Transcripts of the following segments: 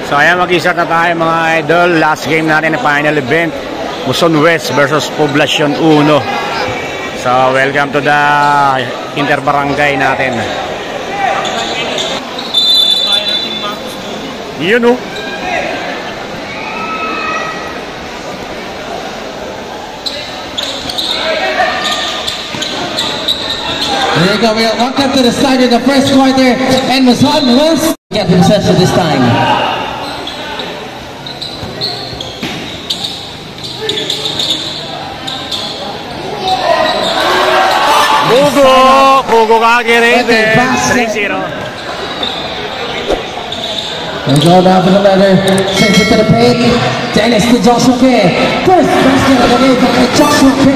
So ayan, mag-start na tayo mga idol. Last game natin na final event, Muson West versus Poblacion 1. So welcome to the interbarangay natin. Yun oh. There you go. Welcome to the start of the first quarter, and Muson West get possession this time. Pugo kagiri. 3-0. And go down for the letter. Sends it to the paint. Dennis to Joshua K. First basket of the game by Joshua K.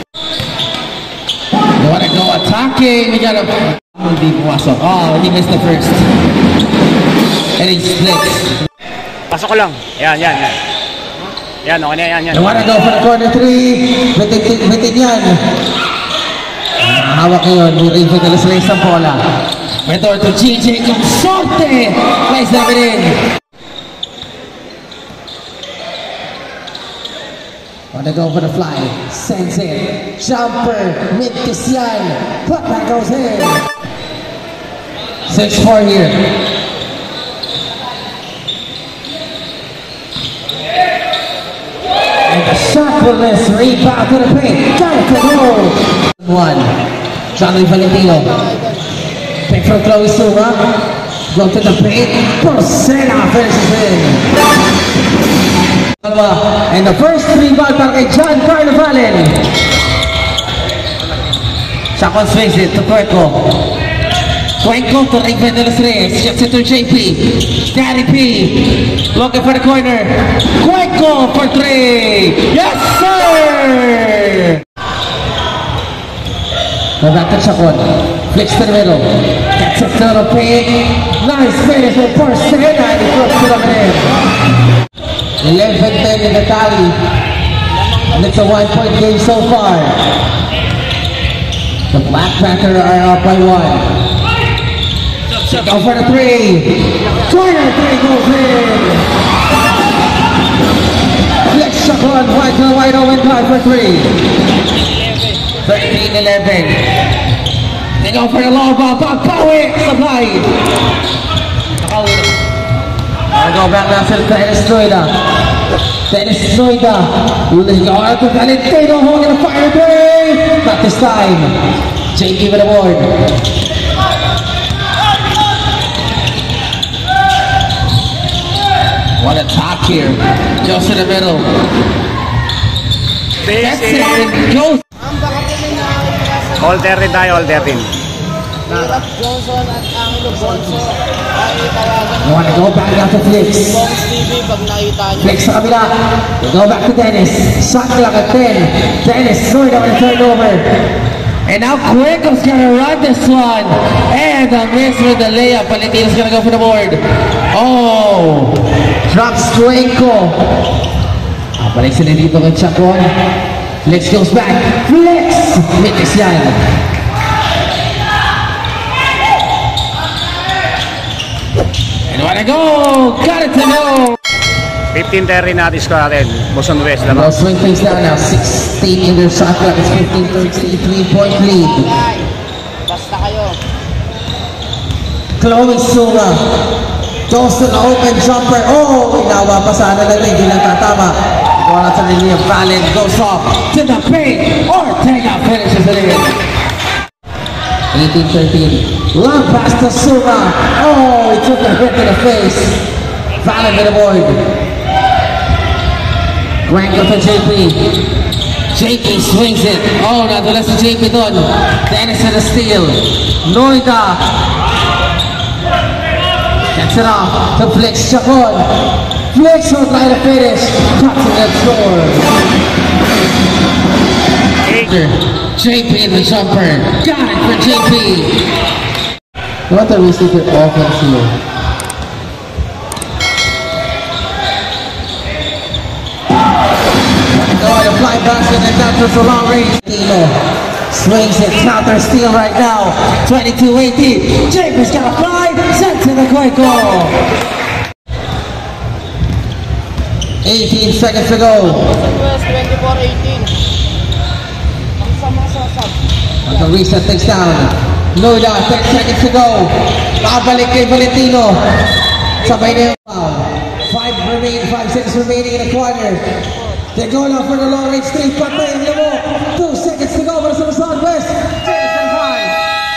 You want to go attacking. We got a... Oh, he missed the first. And he splits. Pasok ko lang. Yan. Yan, okay na yan. You want to go for the corner three. Bitin yan. Hawak yun. Rinfo de los Reyes ang bola. Return to GJ Consorte. Place that in. Want to go for the fly. Sends it. Jumper. Mid-Kisian. Put that goes in. 6-4 here. And the shot will miss. Rebound to the paint. Got it to go. One. Johnny Valentino. Pick from Chloe Suma. Go to the paint. Porcena finishes in. And the first rebound para kay John Carnavalen. Chacon swings it to Cuenco. Cuenco to Ringman de los Reyes. Shifts it to JP. Daddy P. Looking for the corner. Cuenco for three. Yes, sir! Go back to Chacon. Flicks to the middle. Gets a little paint. Nice finish with Porcena. And he puts it up in. 11-10 in the tally. And it's a 1-point game so far. The Black Panther are up by 1. Go for the three. Corner three goes in. Let's shot on wide open guard for three. 13-11. They go for the long ball. Power supply. I'll go back now to Dennis Noida. Dennis Noida. Let's go out to Valentino. Holding the fire three. Not this time. JP with the board. What a top here. Goes to the middle. That's it. Goes. All 13 tayo, all 13. Johnson at Angelo Bonso ay tawagan You want to go back now to Flex. pag nakita nyo. Flex sa kabila. We go back to Dennis. Shot clock at 10. Dennis, Noida with a turnover. And now Cuenco's gonna run this one. And a miss with the layup. Valentino's gonna go for the board. Oh! Drops Cuenco. Balik sila dito kay Chacon. Flex goes back. Flex! Mitis yan. And wanna go! Got it to go! 15-30 natin score natin. Muson West Well, naman. swing things down now. 16 in their shot clock. It's 15-30. 3-point lead. Basta kayo. Chloe Suma goes to the open jumper. Oh! Inawa pa sana lang. Hindi lang tatama. Wala sa linya. Valen goes off to the paint. Ortega finishes it in. 18-13. Long pass to Suma. Oh! He took a hit to the face. Valen with the board. Cuenco to JP. JP swings it. Oh, nadulas si JP doon. Dennis with a steal. Noida. Gets it off to Flex Chacon. Flex will try to finish. Cuts it and scores. JP in the jumper. Got it for JP. What a receiver offense here. The fly basket and that was a long range. Swings it, counter steal right now. 22-18. Jacob's got a fly, sent to the quick goal. 18 seconds to go. Luzon West, 24-18. Ang sama-sasab. On the reset takes down. Noida, 10 seconds to go. Nakabalik kay Valentino. Sabay na yung foul. 5 seconds remaining in the corner. They go now for the long range 3. Patay ang lamo. 2 seconds to go para sa Luzon West. Jason High.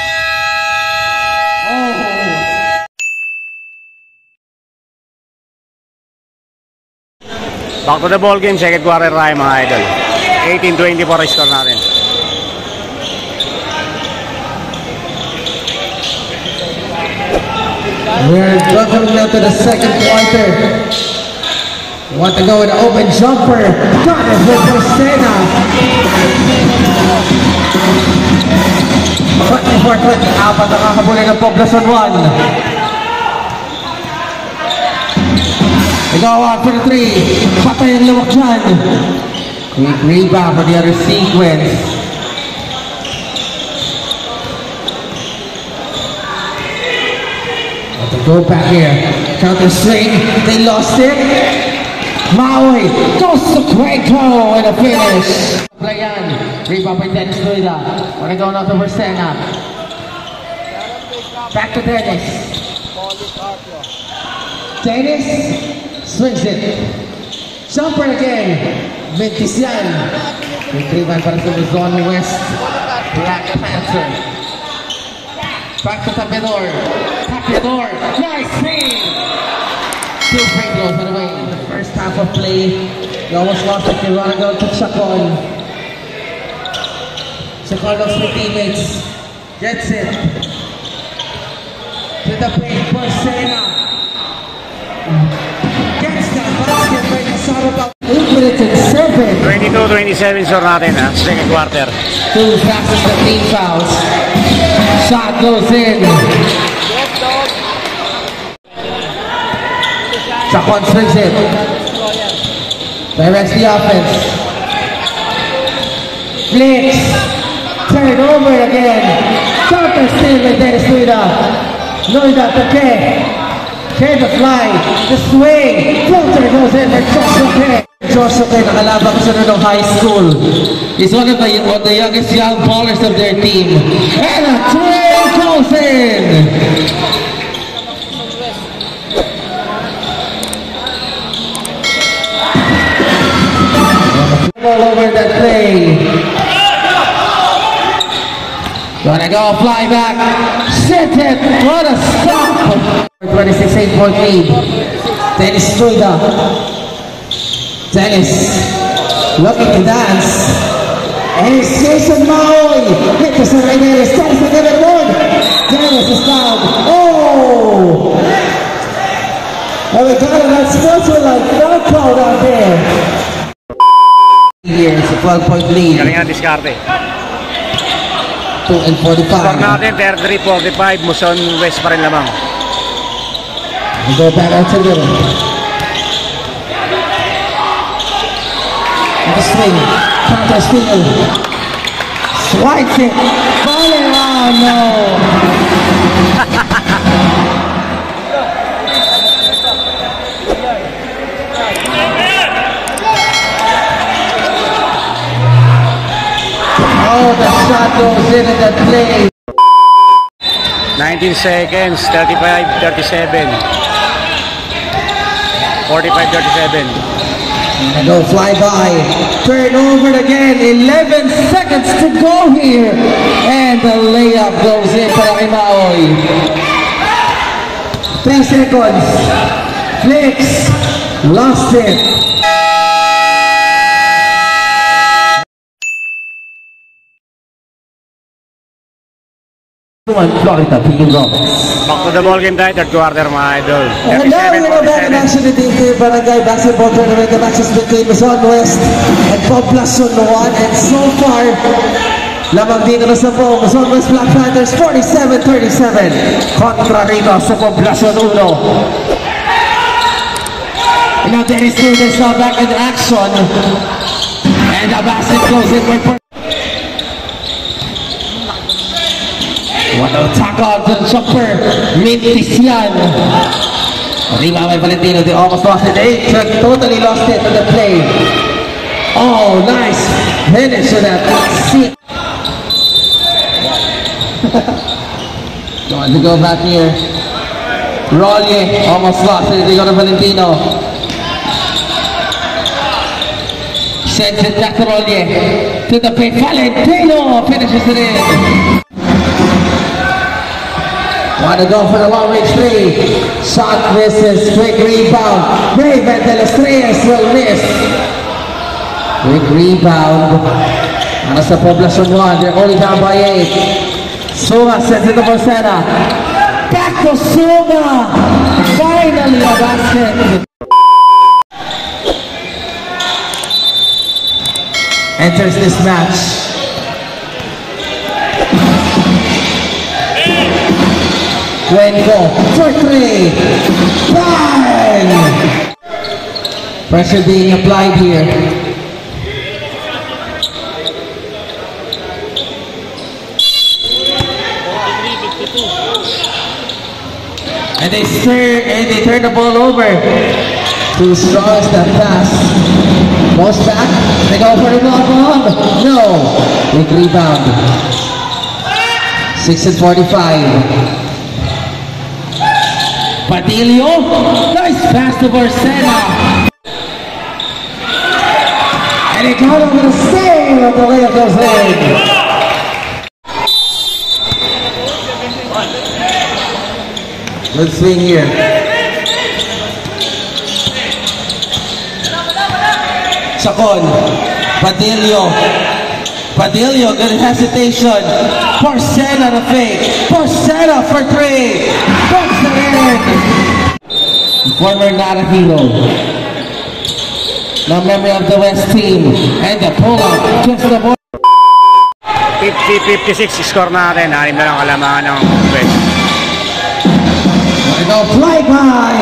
Back to the ball game, second quarter tayo mga idol. 18-24 score natin. We're welcoming now to the second quarter. Want to go with an open jumper. Got it with Rosena. 24-20. Apat na kakabulay ng Poblacion 1. They go out for the 3. Patay ang lawak dyan. Quick rebound for the other sequence. Want to go back here. Counter swing. They lost it. Maui goes to Cuenco and a finish. Playan. Rebound by Dennis Luida. Want to go now to Rosena. Back to Dennis. Dennis swings it. Jumper again. Ventisian. Retrieval para sa Luzon West. Black Panther. Back to Tapedor. Tapedor. Nice feed. 2 free throws by the way. First half of play. You almost lost it. You want to go to Chacon. Chacon lost with teammates. Gets it. To the paint for Sena. Gets the basket by the shot about 8 minutes and 7. 22-27 score natin ha, second quarter. 2 fastest 15 fouls. Shot goes in. Chacon swings it. Directs the offense. Flicks. Turn over again. Counter steal by Dennis Luida. Luida to K. K the fly. The swing. Floater goes in for Joshua K. Joshua K nakalabang sa ng high school. He's one of the youngest young ballers of their team. And a twin goes in. All over that play. Gonna go fly back. Sit it. What a stop. 26-8-point lead. Dennis Luida. Dennis looking to dance. And it's Jason Maui. Hit to San Dennis. Dennis again at one. Dennis is down. Oh! And we got it. That's also like no call out there. Here, it's a 12-point lead. Galing na diskarte. 2 and 45. Score natin 33-45, Luzon West pa rin lamang. We go back out to the middle. And the swing. Counter steal. Swipes it. Falling. Oh no. Oh, the shot goes in and the play. 19 seconds, 35-37. 45-37. And go fly by. Turn over again. 11 seconds to go here. And the layup goes in para kay Maui. 3 seconds. Flicks. Lost it. Florida, Pingin Roberts. Back to the ball game tayo, third quarter mga idol. And now we go back in action in the Barangay Basketball Tournament. The matches between Luzon West and Poblacion 1. And so far, lamang dito na sa po, Luzon West Black Panthers 47-37. Kontra rito sa Poblacion 1. And now Dennis Luida is now back in action. And the basket goes in for what a tackle on the jumper. Ventisian. Rebound by Valentino. They almost lost it. They totally lost it on the play. Oh, nice finish to that. See. Going to go back here. Rollier almost lost it. They go to Valentino. Sends it back to Rollier. To the paint. Valentino finishes it in. Want to go for the long-range three. Shot misses. Quick rebound. Raven de los Reyes will miss. Quick rebound. Ano sa Poblacion 1. They're only down by 8. Suma sends it to Porcena. Back to Suma. Finally a basket. Enters this match. Go for three. Bang! Pressure being applied here. And they turn the ball over. Too strong is that pass. Most back. They go for the bomb. No. Big rebound. 6:45. Padillo, nice pass to Porcena. And it got over the save of the layup goes in. Good swing here. Chacon, Padillo, good hesitation. Porcena the fake. Porcena for three. Puts it in. Former Naranjito. The memory of the West team. And the pull-up. Just the ball. 50-56 score natin. 6 na lang kalamangan ng West. Go fly-by.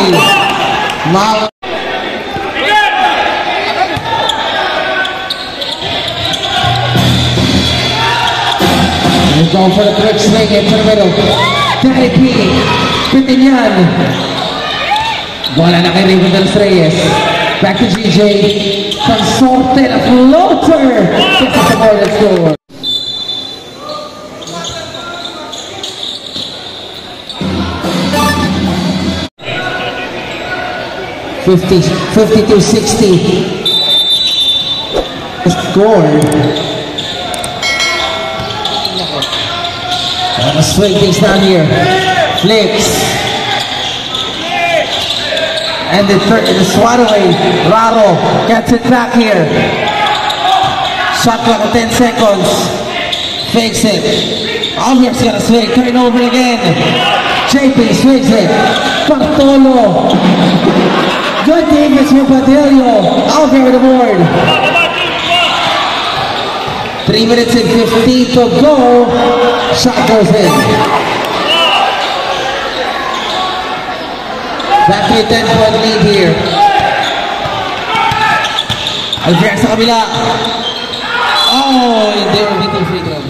He's going for the quick swing into the middle. Danny P. Pitinyan. Bola na kay Raven de los Reyes. Back to GJ. Consulted a floater. Gets us the ball, let's go. $52-60. Scored. Let's swing things down here. Flips. And the swat away. Raro gets it back here. Shot clock at 10 seconds. Fakes it. Alvarez gonna swing. Turn over again. JP swings it. Bartolo. Good defense for Padillo. Alvarez with the board. 3 minutes and 15 to go. Shot goes in. Back to a 10-point lead here. Alvarez sa kabila. Oh, they were beating free throws.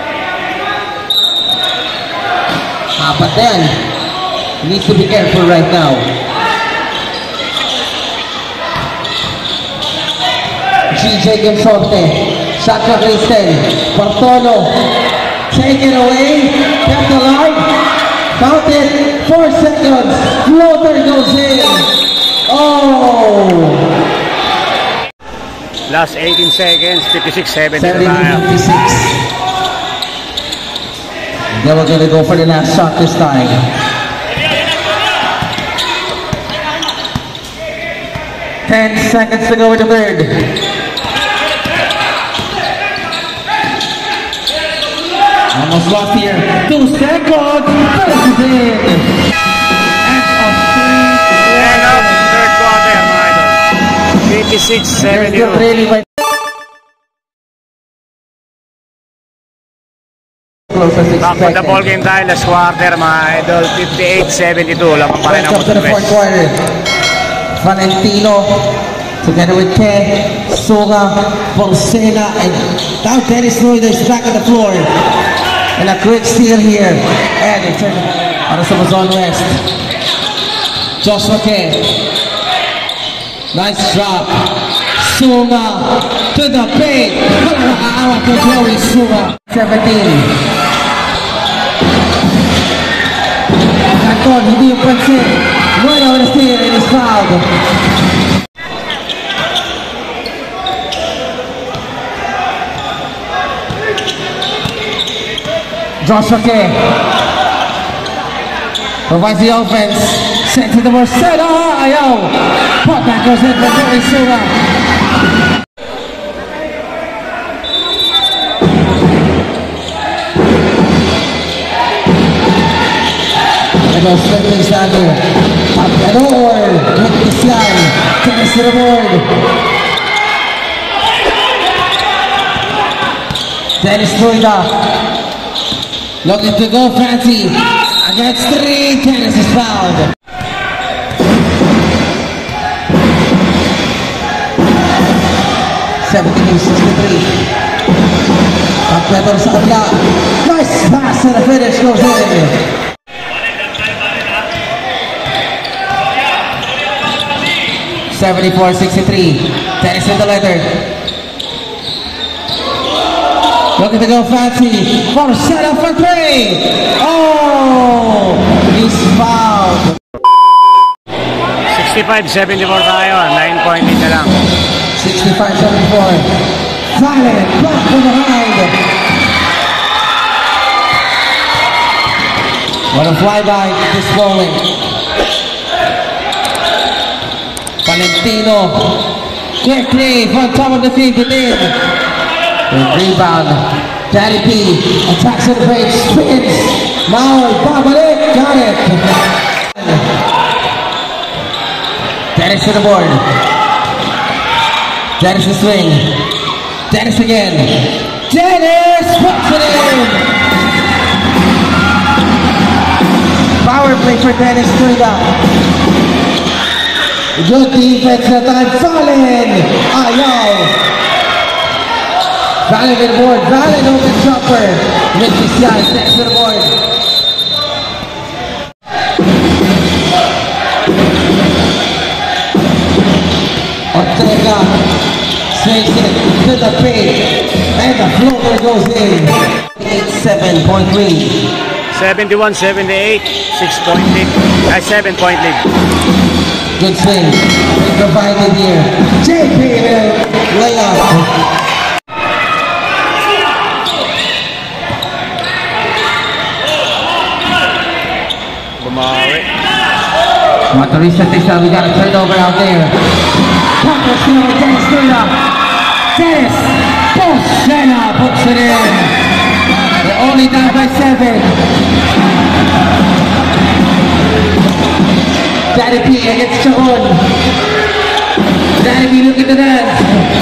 But then, he needs to be careful right now. GJ Gonsorte. Shot clock is 10. Bartolo. Take it away. Kept alive. Count it. 4 seconds. Floater goes in. Oh. Last 18 seconds. 56-70 na tayo. 56. Then we're going to go for the last shot this time. Ten seconds to go with the third. Almost lost here. 2 seconds. First is in. End of third quarter, mga idol. 56-72. Back to the ball game tayo. Last quarter, mga idol. 58-72. Lamang pa rin ang Welcome to the fourth quarter. Valentino together with Ken, Soga, Porcena, and now Dennis Noiders back on the floor. And a quick steal here. And they turn on the Amazon West. Joshua K. Nice drop. Suma to the paint. Nakakaawa to Joey Suma. 17. Canton, hindi yung pansin. Noida with a steal and is fouled. Joshua K. Provides the offense. Sent to the Marcelo. Ayaw. Put back goes in for Joey Suma. Go slipping Sander. Papador with the slide. Tennis to the board. Dennis Noida. Looking to go fancy. Against 3. Tennis is fouled. $72-63. Papador sa kabila. Nice pass and the finish goes in. 74-63. Tennis in the letter. Looking to go fancy. For set up for 3. Oh! He's fouled. 65-74 tayo. 9-point lead na lang. 65-74. Valen, block from behind. What a flyby this bowling. Valentino quickly from top of the field within. Rebound. Daddy P attacks the break, spins. Now Babalik got it. Dennis to the board. Dennis to swing. Dennis again. Dennis puts it in. Power play for Dennis Noida. Good defense that time. Valen! Ayaw! Valen to the board. Valen open jumper. Mitisian next to the board. Ortega swings it to the paint. And the floater goes in. 7-point lead. 71-78. 6-point lead. 7-point lead. Good swing. We provided here. JP layup. Bumawi. Want to reset this up. We got a turnover out there. Counter skill with Dennis Noida. Dennis Posena puts it in. They're only down by 7. Daddy P against Chahon. Daddy P looking to dance.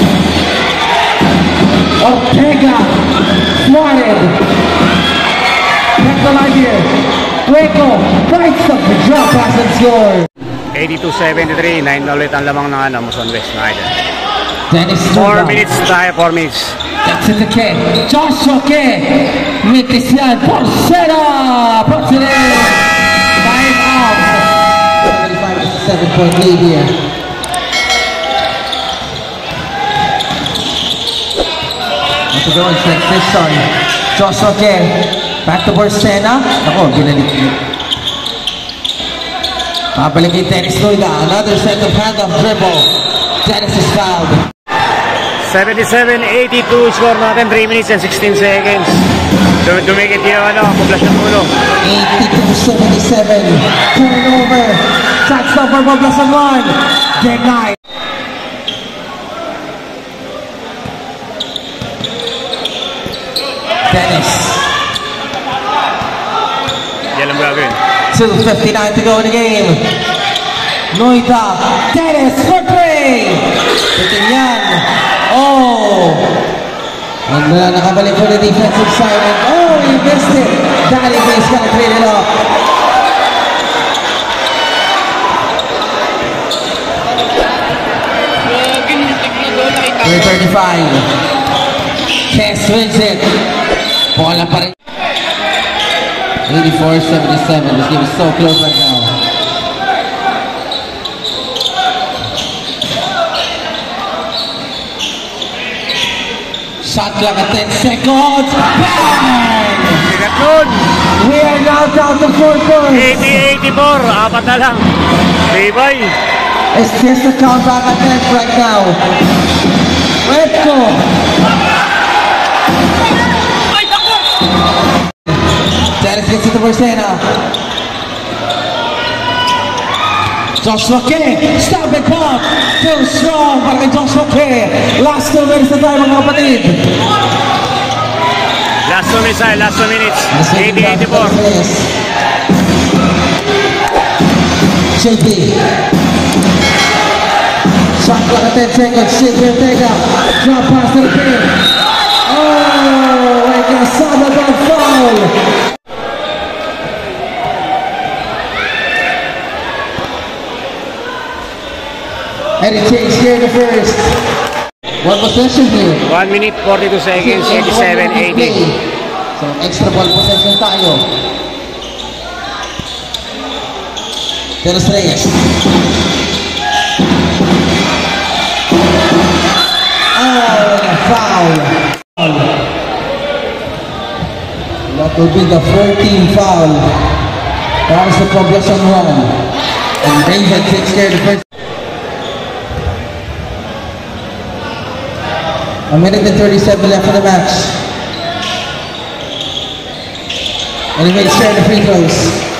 Ortega swatted. Kept the line here. Waco bites up the drop pass and score. 82-73. 9 na ulit ang lamang ng Muson West United. Dennis 4 minutes tayo. 4 minutes. That's in the K. Joshua K. Mitisian. Porcena puts it in. 5 out. 7-point lead here. Ito doon, transition. Joshua K. Back to Porcena. Ako, ginalik. Pabalik kay Dennis Noida. Another set of hand-off dribble. Dennis is fouled. 77-82 score natin. 3 minutes and 16 seconds. Dumikit yung Poblacion Uno. 82-77. Turnover. Shot stop for Poblacion 1. Denied. Dennis. Yan ang gagawin. 2:59 to go in the game. Noida. Dennis for 3. Pitin yan. Oh. And nakabalik for the defensive side. And oh, he missed it. Daddy B's gonna clean it up. We're 35. Chess wins it. Bola pa rin. 84-77. This game is so close right now. Shot clock at 10 seconds. Bang! Sigat nun. We are now down to 4 points. 80-84. Apat na lang. Tibay. It's just a countback attempt right now. Let's go. Dennis gets to the Bersena. Joshua K. Stop and pump. Too strong para kay Joshua K. Last 2 minutes na tayo mga kapatid. Last 2 minutes. 80-84. JP. Shot clock at 10 seconds. JP Ortega. Drop pass to the pin. Oh, like a Salvador foul. And it changed here in the first. One possession here. 1 minute, 42 seconds, 87-80. So extra ball possession tayo. Dennis Reyes. Oh, and a foul. That will be the 14th foul. That was the progression run. And Raven takes care of the first. A minute and 37 left for the match. And he makes share the free throws.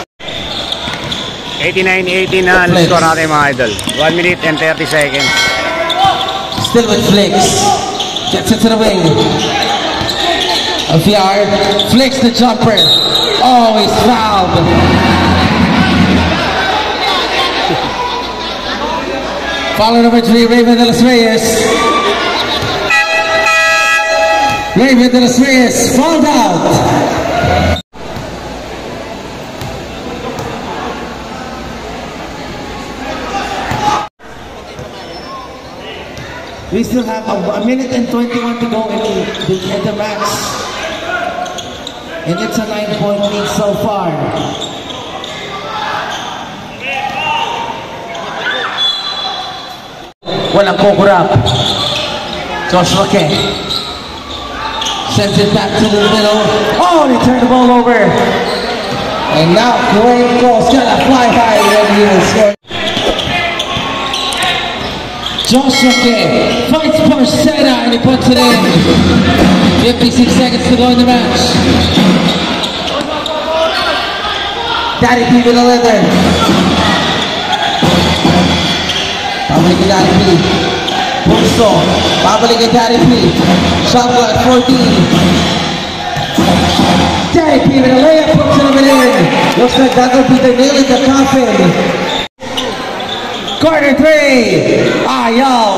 89-80 na ang score natin mga idol. 1 minute and 30 seconds. Still with Flex. Gets it to the wing. Alfiar. Flex the jumper. Oh, he's fouled. Foul number 3, Raven de los Reyes. Raven de los Reyes fouled out. We still have a minute and 21 to go in the match. And it's a 9-point lead so far. Walang kukurap. Joshua K. Sends it back to the middle. Oh, they turn the ball over. And now Dwayne Cole's gonna fly high and he will score. Joshua K. fights Bersena and he puts it in. 56 seconds to go in the match. Daddy P with 11. Pabalik kay Daddy P. Pulso. Pabalik kay Daddy P. Shot clock 14. Daddy P with a layup, puts it in. Looks like that'll be the nail in the coffin. Quarter 3. Ayaw.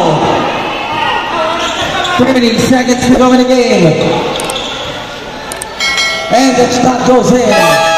30 seconds to go in the game. And the shot goes in.